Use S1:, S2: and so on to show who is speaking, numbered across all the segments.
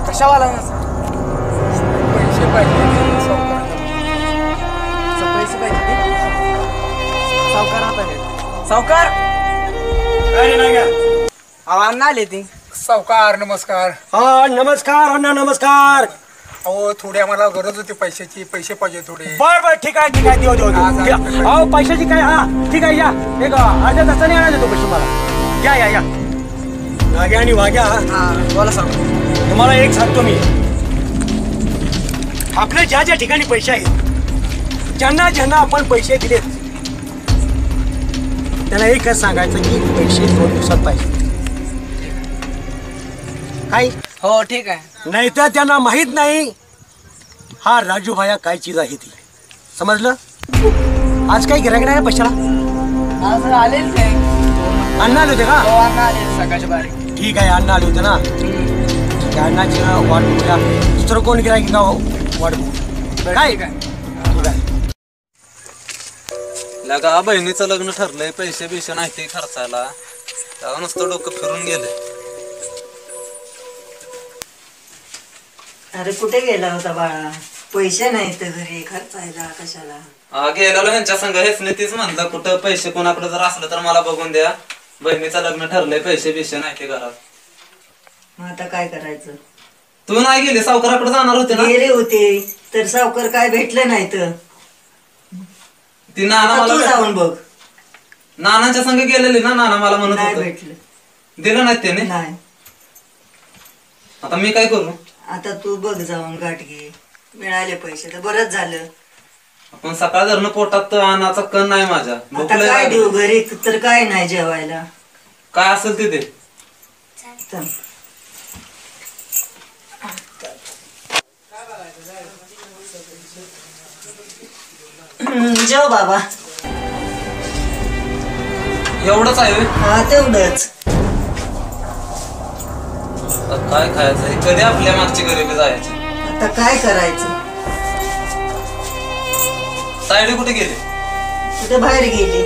S1: कशावाला
S2: पैसे पाहिजे
S1: सावकार सावकार अण्णा आले ते
S2: सावकार नमस्कार.
S3: हा नमस्कार अण्णा नमस्कार.
S2: अहो थोडी आम्हाला गरज होती पैशाची, पैसे पाहिजे थोडे.
S3: बर बर ठीक आहे देऊ अहो पैशाची काय हा ठीक आहे या एक अर्ध्या तासाने आणा देतो पैसे मला. या नाग्या आणि वाग्या
S1: बोला सांग.
S3: तुम्हाला एक सांगतो मी आपल्या ज्या ज्या ठिकाणी पैसे आहेत ज्यांना ज्यांना आपण पैसे दिलेत त्यांना एकच सांगायचं की पैसे 2 दिवसात पाहिजे. काय
S1: हो ठीक आहे.
S3: नाही तर त्यांना माहित नाही हा राजू भाया काय चीज आहे ती. समजलं. आज काही गिरायक नाही पैशाला.
S1: आज आलेल ते
S3: अण्णा आले होते का.
S1: हो अण्णा आले सकाळच्या बारी.
S3: ठीक आहे अण्णा आले होते ना. ठीक आहे अण्णाची वाट बघूया. दुसरं कोण गिरायक का वाट बघू. काय
S1: ठीक आहे.
S3: ठीक आहे.
S4: लगा बहिणीचं लग्न ठरलंय पैसे बिशे नाही ते खर्चायला लगा नुसतं डोकं फिरून गेलंय.
S5: अरे कुठे गेला होता बाळा. पैसे नाही तर घरी खर्चायला कशाला.
S4: गेलेलो ह्यांच्या संग हेच नाही तीच म्हणलं कुठं पैसे कोणाकडे जर असलं तर मला बघून द्या. बहिणीचं लग्न ठरलंय पैसे बिशे नाही ते घरात.
S5: मग आता काय करायचं.
S4: तू नाही गेली सावकाराकडे जाणार होते ना.
S5: गेले होते तर सावकार काय भेटलं नाही तर
S4: ती नाना
S5: आता तू
S4: मला
S5: जाऊन बघ.
S4: नानांच्या संग गेलेली ना. नाना मला म्हणत
S5: नाही
S4: होतं
S5: भेटलं.
S4: दिलं नाही त्याने.
S5: नाही.
S4: आता मी काय करू.
S5: आता तू बघ जाऊन गाठ घे. मिळाले पैसे तर बरंच झालं.
S4: आपण सकाळ धरणं पोटात अन्नाचा कण नाही माझ्या.
S5: आता काय देऊ घरी तर काय नाही जेवायला.
S4: काय असेल ते दे.
S5: चल. जेव बाबा.
S4: एवढंच आहे.
S5: हा तेवढंच.
S4: काय खायचं कधी आपल्या मागची गरिबी जायची.
S5: आता काय करायचं.
S4: सायडी कुठे गेली.
S5: कुठे बाहेर गेली.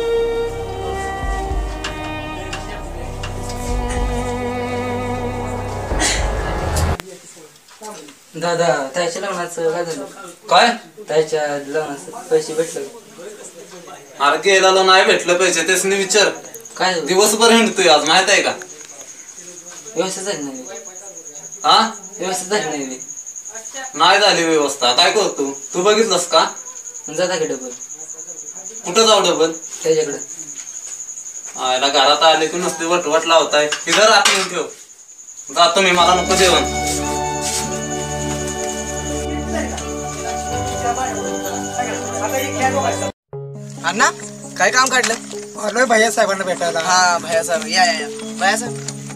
S1: दादा त्याच्या लग्नाचं काय झालं.
S4: काय
S1: त्याच्या लग्नाचं पैसे भेटले.
S4: अरे गेला नाही भेटलं पैसे तेच नाही विचार.
S1: काय
S4: दिवसभर हिंडतोय आज माहित आहे का.
S1: व्यवस्थित झाली नाही.
S4: हा
S1: व्यवस्थित झाली नाही.
S4: नाही झाली व्यवस्था. काय करतो तू बघितलंस का.
S1: जाता की डबल.
S4: कुठं जाऊ डबल.
S1: त्याच्याकडे
S4: आयला घरात आले की नुसती वटवट लावताय. इधर रात येऊन ठेव. जातो मी मला नको जेवण.
S1: अण्णा काय काम काढलं.
S2: आलोय भैया साहेबांना भेटायला.
S1: हा भैया साहेब या भैया साहेब.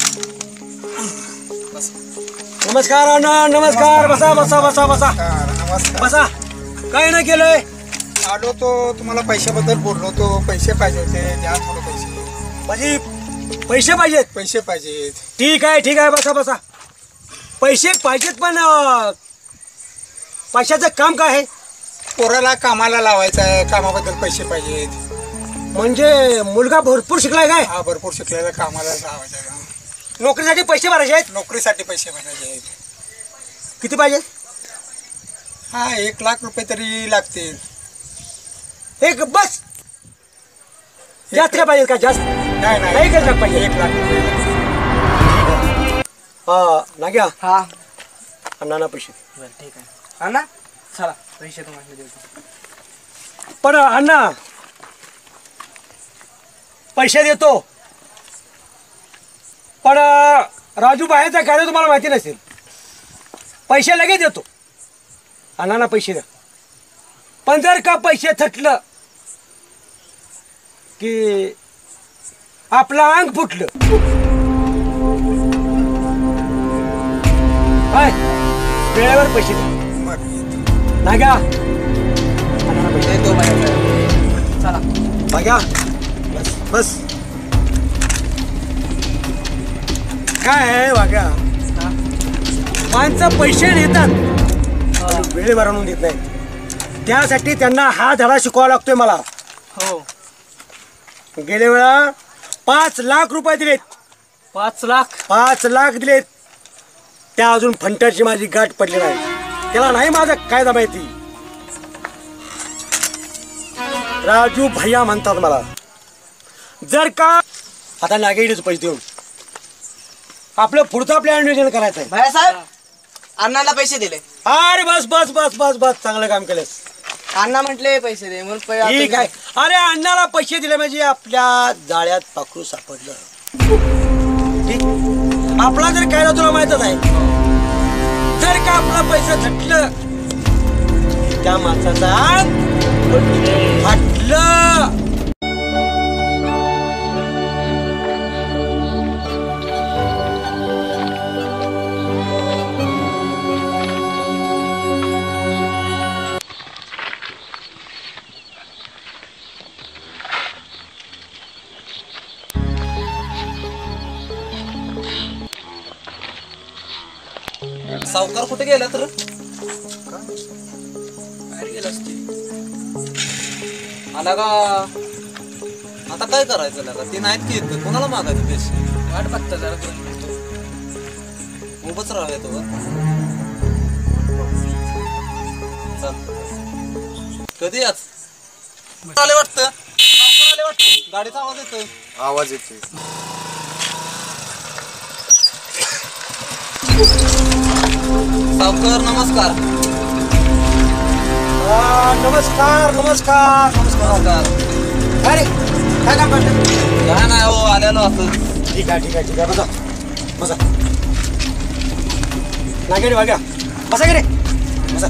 S3: नमस्कार अण्णा नमस्कार. बसा बसा बसा बसा
S2: नमस्कार.
S3: बसा. काय नाही केलंय.
S2: आलो तो तुम्हाला पैशाबद्दल बोललो तो. पैसे पाहिजे होते द्या थोडे पैसे.
S3: माझी पैसे पाहिजेत.
S2: पैसे पाहिजेत.
S3: ठीक आहे बसा बसा. पैसे पाहिजेत पण पैशाचं काम काय आहे.
S2: पोराला कामाला लावायचं आहे. कामाबद्दल पैसे पाहिजेत.
S3: म्हणजे मुलगा भरपूर शिकलाय काय.
S2: हा भरपूर शिकलेला कामाला लावायचं आहे.
S3: नोकरीसाठी पैसे भरायचे आहेत.
S2: नोकरीसाठी पैसे भरायचे आहेत.
S3: किती पाहिजे.
S2: हा 1 लाख रुपये तरी लागतील.
S3: एक बस. जास्त काय पाहिजे का जास्त.
S2: नाही
S3: 1 लाख पाहिजे.
S2: 1 लाख रुपये.
S3: नाग्या
S1: हा
S3: अण्णांना पैसे.
S1: ठीक आहे अण्णा चला पैसे तुम्हाला देतो.
S3: पण अण्णा पैसे देतो पण राजू बाहेरचा कार्य तुम्हाला माहिती नसेल. पैसे लगेच देतो. अण्णांना पैसे द्या. पण जर का पैसे थटलं की आपलं अंग फुटलं काय वेळेवर पैसे द्या. नाग्या अण्णांना पैसे
S1: देतो भैया साहेब. चला
S3: बघा बस बस. काय आहे वागा माणसं पैसे नेतात वेळेवर आणून देत नाहीत. त्यासाठी त्यांना हा धडा शिकवावा लागतोय मला.
S1: हो
S3: गेल्या वेळा 5 लाख रुपये दिलेत.
S1: 5 लाख.
S3: 5 लाख दिलेत. त्या अजून फंट्याची माझी गाठ पडली नाही. त्याला नाही माझा कायदा माहिती. राजू भैया म्हणतात मला. जर का आता नागेडीच पैसे देऊन आपलं पुढचा प्लॅन नियोजन करायचं आहे.
S1: भैया साहेब अण्णाला पैसे दिले.
S3: अरे बस बस बस बस बस चांगलं काम केलंस.
S1: अण्णा म्हटले पैसे दे म्हणून
S3: ठीक आहे. अरे अण्णाला पैसे दिले म्हणजे आपल्या जाळ्यात पाखरू सापडलं. ठीक. आपला जर कायदा तुला माहितच आहे. जर का आपला पैसा थटलं त्या माणसाचा फाटलं.
S4: सावकार कुठे गेला तर आला का? आता काय करायचं लागा? ते नाहीत की येतं. कोणाला मागायचं पैसे?
S1: वाट बघता जरा
S4: उभंच राहूया तो. कधी आज आले वाटतं? आले वाटतं. गाडीचा आवाज येतोय.
S2: आवाज येतोय.
S4: सावकार नमस्कार.
S3: नमस्कार नमस्कार नमस्कार. अरे काय काम करतो?
S4: काय नाही हो, आलेलो असं.
S3: ठीक आहे ठीक आहे ठीक आहे. बसा बसा. नागेडी वाग्या बसा की रे बसा.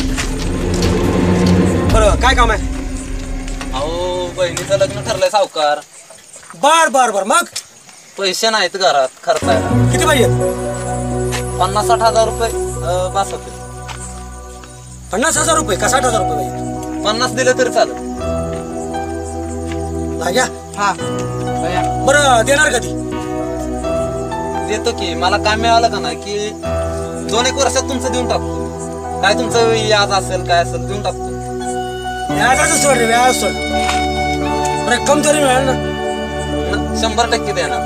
S3: बरं काय काम आहे?
S4: अहो बहिणीचं लग्न ठरलंय सावकार.
S3: बर बर बर. मग
S4: पैसे नाहीत घरात खर्चायला.
S3: किती पाहिजे?
S4: 50-60 हजार रुपये बस होते.
S3: 50,000 रुपये का 60,000 रुपये पाहिजे?
S4: 50 दिले तरी चालेल.
S3: लाग्या
S1: हा भैया
S3: बरं देणार कधी?
S4: देतो की. मला काम मिळालं का नाही की 2-1 वर्षात तुमचं देऊन टाकतो. काय तुमचं याद असेल काय असेल देऊन टाकतो.
S3: व्याजाचं सोड रे व्याज सोड. रक्कम तरी मिळेल ना?
S4: 100% देणार.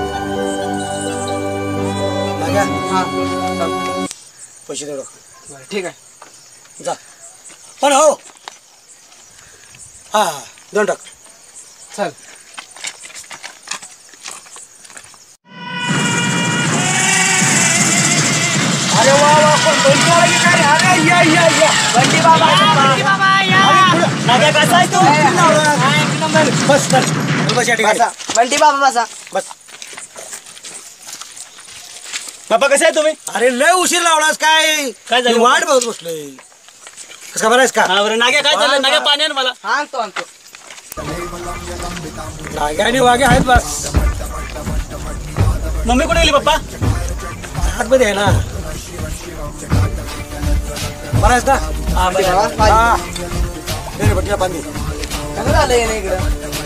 S3: लाग्या
S1: हा
S3: पैसे देऊ.
S1: बरं ठीक आहे.
S3: जा. पण हो हा देऊन टाक.
S1: चल
S3: अरे वा वा पण बंटी आला की काय? अरे या या या
S1: बंटी बाबा
S3: नाग्या कसा आहे तू? बस बस बस या ठिकाणी
S1: बसा. बंटी बाबा बसा.
S3: बस.
S6: बाबा कसे आहे तुम्ही?
S3: अरे लय उशीर लावलास काय?
S6: काय झालं?
S3: मी वाट बघत बसलोय. कसं बरं आहेस का?
S6: हा बरं नाग्या काय झालं? नाग्या पाणी आण मला.
S1: हा आणतो आणतो.
S3: नाग्या आणि वाघे आहेत बस.
S6: मम्मी कुठे गेली पप्पा?
S3: आतमध्ये आहे ना. बरं आहेस ना?
S6: हा
S1: बंटी
S6: बरं.
S1: बाबा
S3: हा दे रे बट्टीला पाणी.
S1: कसं झालं येणं इकडं?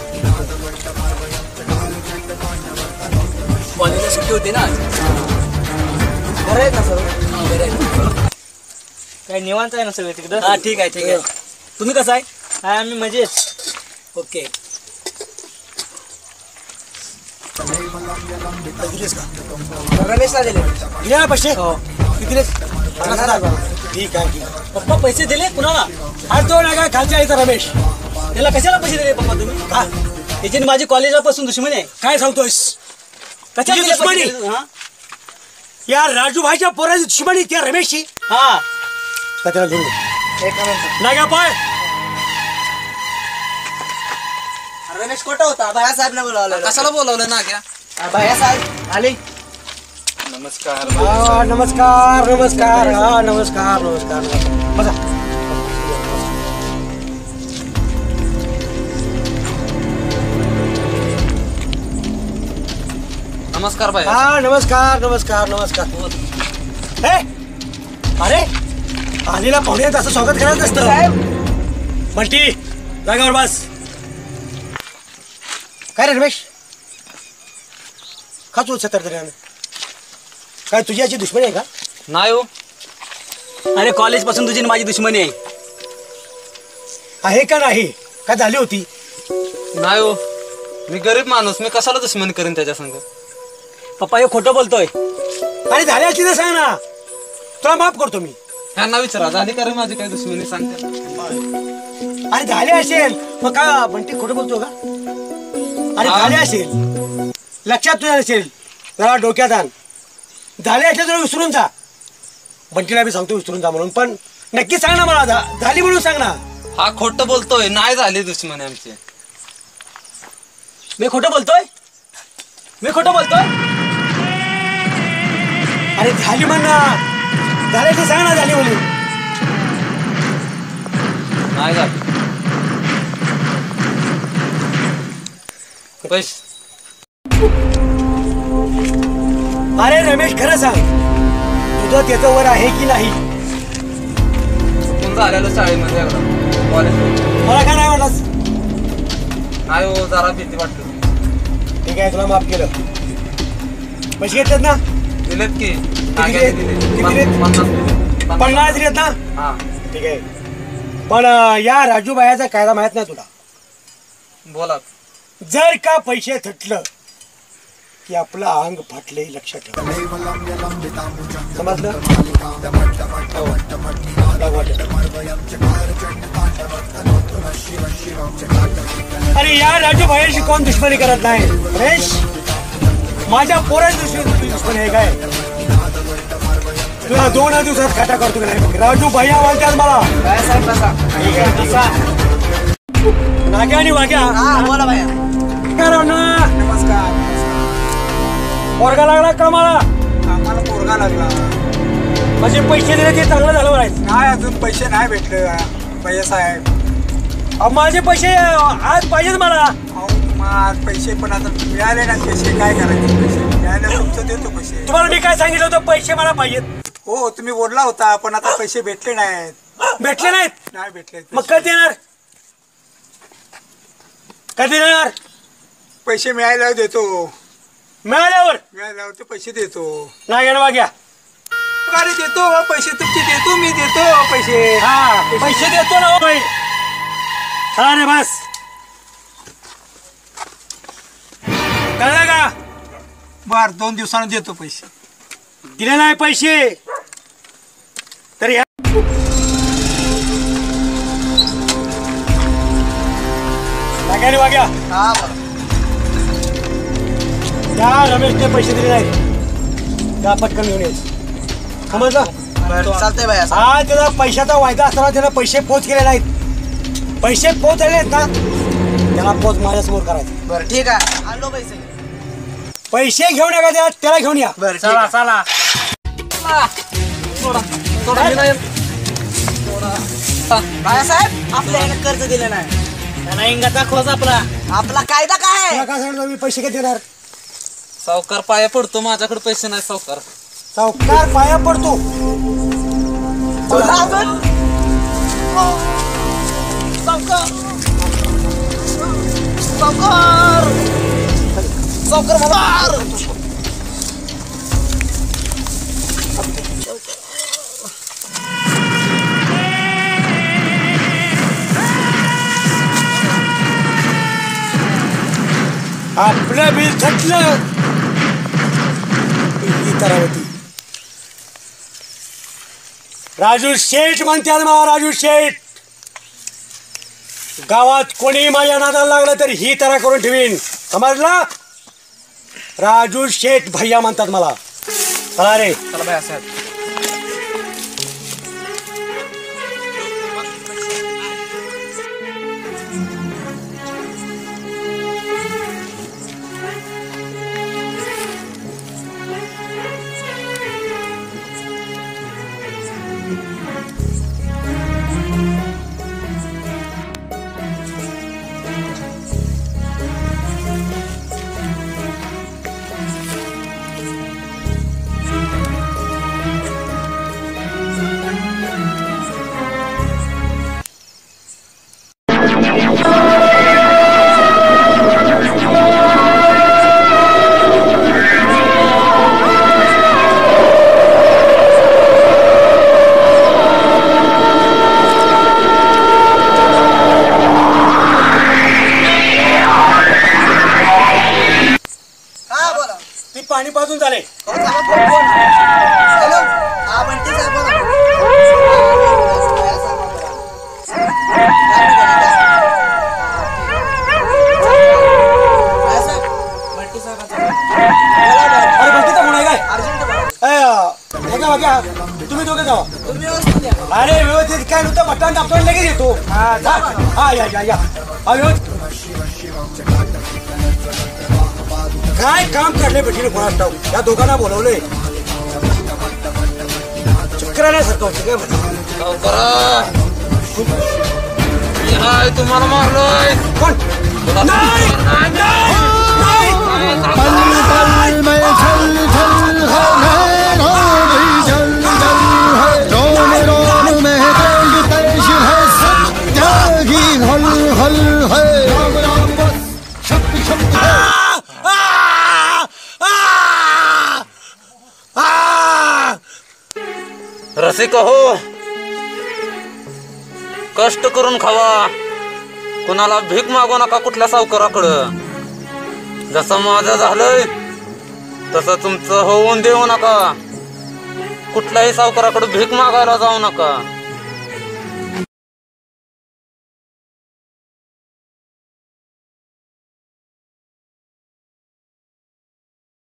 S6: कॉलेजला सुट्टी होती ना.
S1: बरं आहेत ना सर?
S6: काय निवांत आहे ना सगळं तिकडं? हा ठीक आहे ठीक आहे. तुम्ही कसं आहे? हा आम्ही मजेत. ओके.
S3: दिलेस का?
S1: रमेशला दिले.
S3: दिले ना पैसे? किती दिलेस? 50,000. ठीक आहे ठीक आहे.
S6: पप्पा पैसे दिले कुणाला?
S3: आज तो नागा खालच्या इथं रमेश.
S6: त्याला कशाला पैसे दिले पप्पा तुम्ही?
S3: का?
S6: त्याची आणि माझी कॉलेजपासून दुश्मनी आहे.
S3: काय सांगतोयस?
S6: कशाला
S3: तुझी
S6: दिले पैसे
S3: दुश्मनी?
S6: दिले? हा?
S3: या राजूभाईच्या पोराची दुश्मनी त्या रमेशची
S6: हा
S3: का त्याला घेऊन ये.
S1: एक मिनिट.
S3: नागा पाय.
S1: रमेश कुठं होता? भैया साहेब बोलावलं.
S4: कशाला बोलावलं ना घ्या?
S1: भैया साहेब आले.
S2: नमस्कार.
S3: हा नमस्कार नमस्कार. हा नमस्कार नमस्कार. बसा.
S4: नमस्कार भाई.
S3: हा नमस्कार नमस्कार नमस्कार. हे अरे आलेला पाहुण्यात असं स्वागत करायचं असतं.
S1: साहेब
S3: बंटी जागावर बस. काय रे रमेश? का तू छतर तरी काय तुझी याची दुश्मनी आहे का?
S4: नाही हो.
S6: अरे कॉलेजपासून तुझी आणि माझी दुश्मनी आहे.
S3: आहे का नाही? काय झाली होती?
S4: नाही हो. मी गरीब माणूस. मी कशाला दुश्मनी करीन त्याच्या संग?
S6: पप्पा हे खोटं बोलतोय.
S3: आणि झाली असली तर सांग ना, तुला माफ करतो मी.
S4: ह्यांना विचारा झाली का रे माझी काय दुश्मनी सांगते.
S3: आणि झाले असेल मग का बंटी खोटं बोलतो का? आणि झाले असेल लक्षात तुझ्या नसेल, जरा डोक्यात आण. झाले असेल तुला विसरून जा. बंटीला बी सांगतो विसरून जा म्हणून, पण नक्की सांग ना मला, झाली म्हणून सांग ना.
S4: हा खोटं बोलतोय, नाही झाली दुश्मनी आमची.
S3: मी खोटं बोलतोय? मी खोटं बोलतोय? अरे झाली म्हण ना, झाले ते सांग ना, झाली म्हणून.
S4: नाही झाली. पैसे
S3: अरे रमेश खरं सांग, तुझं त्याचं वर आहे की नाही?
S4: चुकून झालेलं शाळेमध्ये कॉलेज
S3: मला काय नाही वाटलं.
S4: नाही हो, जरा भीती वाटते.
S3: ठीक आहे, तुला माफ केलं. पैसे घेतलेत ना?
S4: दिलेत की
S3: किती दिलेत? 50 दिलेत ना?
S4: हा
S3: ठीक आहे. पण या राजूबायाचा कायदा माहित नाही तुला?
S4: बोला.
S3: जर का पैसे थटलं की आपलं अंग फाटले, लक्षात ठेव. समजलं? अरे या राजूबायाशी कोण दुश्मनी करत नाही रमेश. माझ्या पोराची दुश्मनी आहे काय? तुला 2 दिवसात खाटा करतो की नाही? राजू भैया म्हणतात मला. ठीक आहे, ठीक आहे. नाग्या आणि वाग्या.
S5: बोला भैया.
S2: नमस्कार.
S3: पोरगा लागला कामाला,
S2: आम्हाला पोरगा लागला.
S3: म्हणजे पैसे दिले ते चांगलं झालं म्हणायचं.
S2: नाही अजून पैसे नाही भेटले भैया साहेब.
S3: माझे पैसे आज पाहिजेत मला.
S2: अहो मग पैसे पण आता मिळाले ना, पैसे काय करायचे? पैसे मिळाले तुमचं देतो पैसे.
S3: तुम्हाला मी काय सांगितलं होतं, पैसे मला पाहिजेत.
S2: हो तुम्ही बोलला होता, पण आता पैसे भेटले नाहीत.
S3: भेटले नाहीत?
S2: नाही भेटले.
S3: मग कधी देणार? कधी देणार?
S2: पैसे मिळाल्यावर देतो.
S3: मिळाल्यावर
S2: मिळाल्यावर ते पैसे देतो.
S3: नाग्यानं वाग्या.
S2: अरे देतो पैसे तुमचे, देतो मी, देतो पैसे.
S3: हा पैसे देतो ना. हो चला रे बस. कळलं का?
S2: बर 2 दिवसानं देतो पैसे.
S3: दिले नाही पैसे तर या नाग्याने वाग्या. त्या रमेशने पैसे दिले नाहीत, त्या पटकन घेऊन यायचं. समजलं?
S5: चालतंय भैया.
S3: हा त्याचा पैशाचा वायदा असताना त्याला पैसे पोच केले नाहीत. पैसे पोच आले आहेत ना, त्याला पोच माझ्यासमोर करायचं.
S5: बरं ठीक आहे, आणलो पैसे.
S3: पैसे घेऊन या का त्याला घेऊन या.
S5: बरं
S6: चला चला.
S5: भैया साहेब, आपल्या ह्यानं कर्ज दिलं नाही.
S6: त्यांना इंगाचा खोज आपला.
S5: आपला कायदा काय आहे?
S3: तुला काय सांगितलं मी पैसे किती देणार?
S4: सावकार पाया पडतो, माझ्याकडे पैसे नाही सावकार.
S3: सावकार पाया पडतो.
S5: तुला अजून? सावकार सावकार सावकार मला.
S3: आपलं बिल थटलं ही तरावती. राजू शेठ म्हणतात मला, राजू शेठ. गावात कोणी माझ्या नादाला लागलं तरी ही तरा करून ठेवीन. समजला? राजू शेठ भैया म्हणतात मला. चला रे.
S4: चला बाय साहेब.
S3: घ्या तुम्ही दोघे जावा अरे व्यवस्थित काय नव्हतं मटण आपण लगेच येतो हा जा हा या या या काय काम काढले भेटीने कोणास ठाऊक या दोघांना बोलवलंय चक्कर आल्यासारखं होतं काय
S4: म्हणा तुम्हाला मारलोय
S3: कोण नाही
S4: रसिका हो कष्ट करून खावा कुणाला भीक मागू नका कुठल्या सावकाराकडं जसं माझं झालंय तसं तुमचं होऊन देऊ नका कुठल्याही सावकाराकडे भीक मागायला जाऊ नका